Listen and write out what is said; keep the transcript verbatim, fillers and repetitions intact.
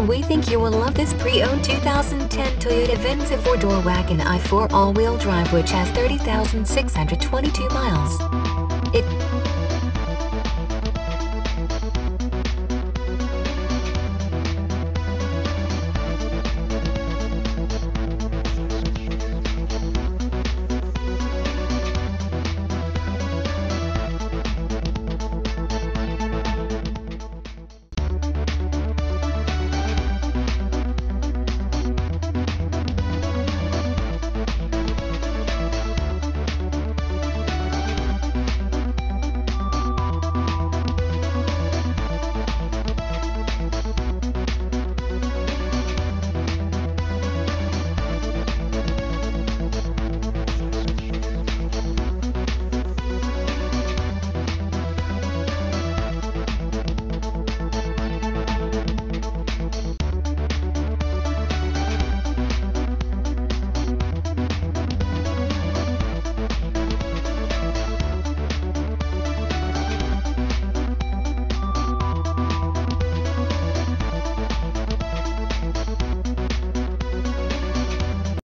We think you will love this pre-owned two thousand ten Toyota Venza four-door wagon i four all-wheel drive which has thirty thousand six hundred twenty-two miles.